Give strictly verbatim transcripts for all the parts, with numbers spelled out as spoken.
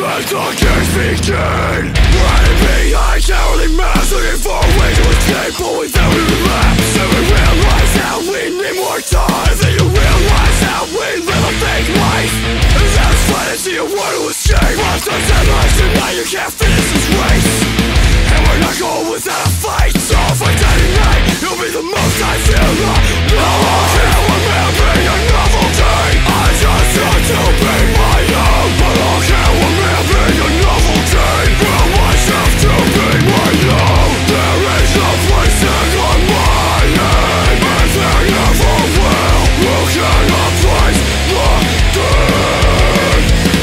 Let the games begin. Running behind cowardly masks, looking for a way to escape, but without a relapse. And we realize that we need more time. Then you realize that we live a fake life. And that it's fun to see a world to escape. Lost our deadlines and now you can't finish this race. And we're not going without a fight. So if I die tonight, you'll be the most I feel alive. No one can remember a novel day. I just want to be my own. But I can't remember a novel day. Will myself to be my own. There is no place to call my name. And there never will. Who cannot place the dead?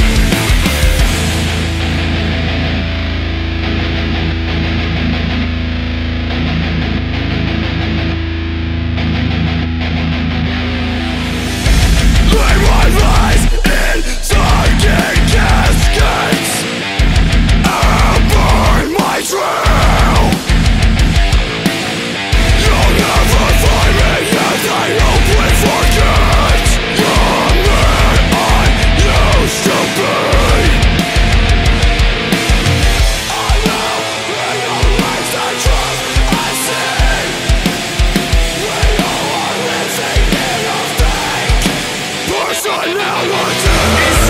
Lay my lies in sunken caskets and burn my trail. You'll never find me as I hope we forget the man I used to be. I will realize the truth I see. We all are living in a fake personality.